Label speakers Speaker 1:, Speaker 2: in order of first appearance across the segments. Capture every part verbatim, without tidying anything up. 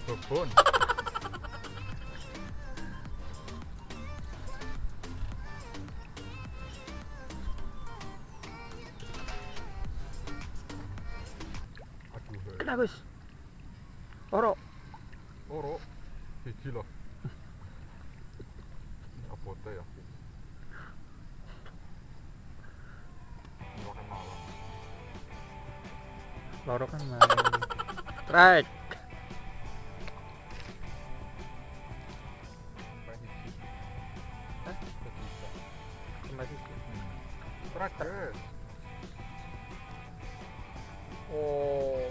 Speaker 1: Bobon. Aduh.
Speaker 2: Kena Gus. Oro.
Speaker 1: Oro. Biji loh. Ini apa teh ya? Makan malam.
Speaker 2: Loro kan main. Strike.
Speaker 1: Sampai hiji.
Speaker 2: Hah?
Speaker 1: Bisa.
Speaker 2: Sampai situ.
Speaker 1: Strike guys.
Speaker 2: Oh.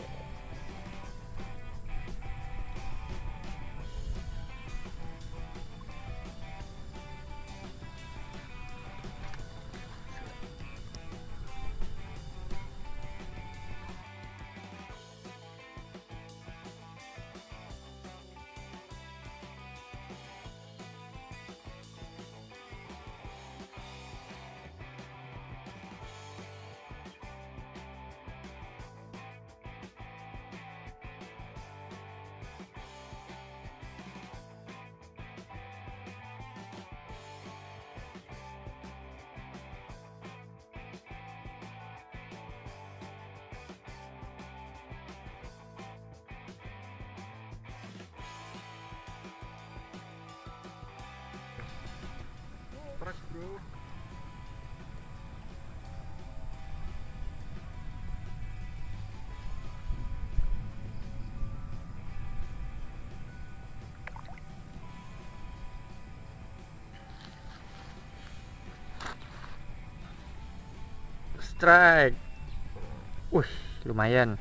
Speaker 1: Strike bro.
Speaker 2: Strike. Wih, lumayan.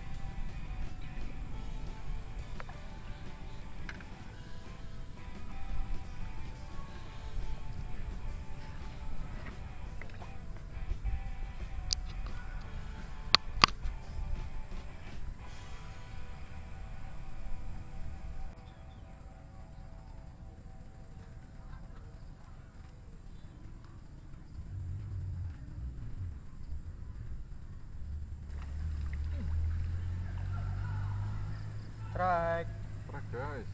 Speaker 2: Strike.
Speaker 1: Strike guys.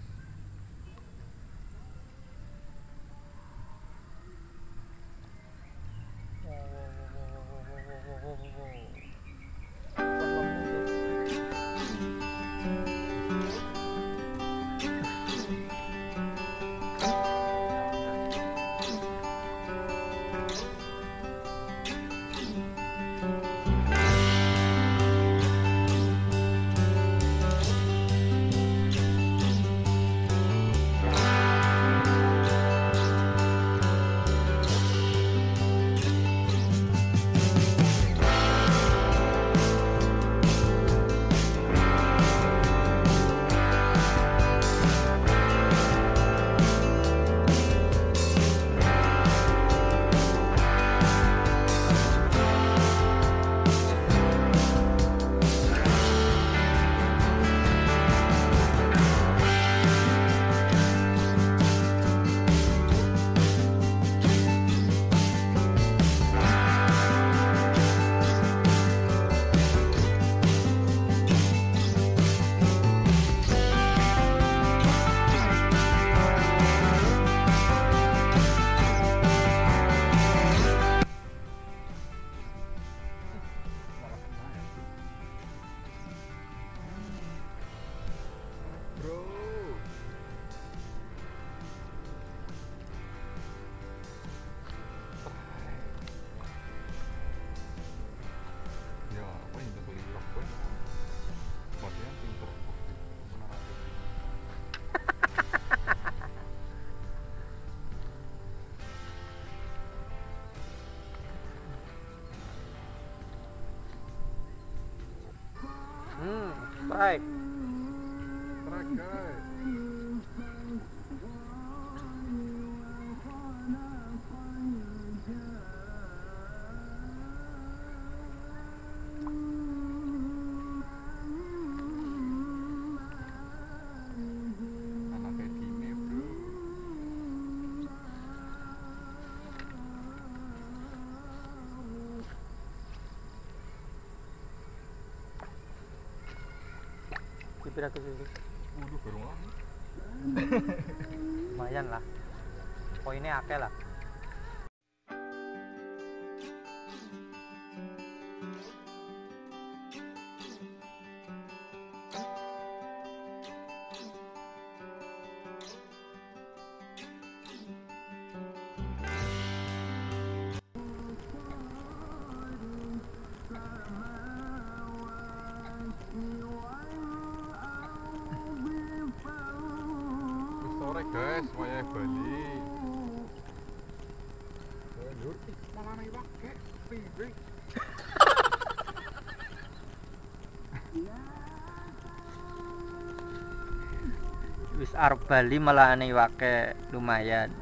Speaker 1: Bro. Ya, apa yang udah beli lock gue? Bagian pinter. Benar aja.
Speaker 2: Hmm, strike.
Speaker 1: Strike guys. Anak kayak gini bro.
Speaker 2: Bibir aku sih.
Speaker 1: Waduh, gerung lah.
Speaker 2: Lumayan lah. Poinnya akeh lah.
Speaker 1: Sore guys, wayah Bali. Lur, ih, malah nih pakai piye?
Speaker 2: Wis arep Bali malah ane wake lumayan.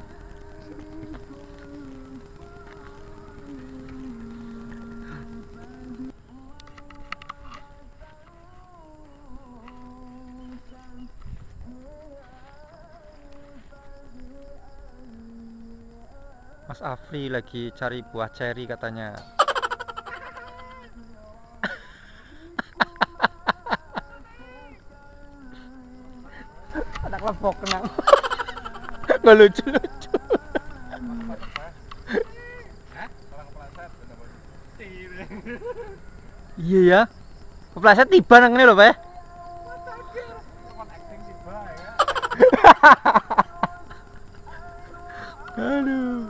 Speaker 2: Mas Afri lagi cari buah ceri katanya. Ada kelompok kena. Nggak lucu-lucu. Iya ya. Kepleset tiba nang ngene lho, Pak. Aduh.